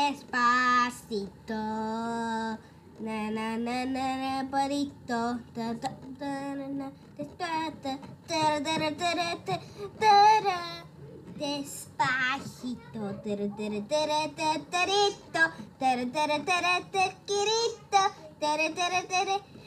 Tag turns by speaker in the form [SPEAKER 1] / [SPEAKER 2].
[SPEAKER 1] despacito. Na na na na na parito. Ta ta ta na na ta ta ta ta ta ta ta. Despacito. Ta ta ta ta tarito. Ta ta ta ta quirito. Ta ta ta.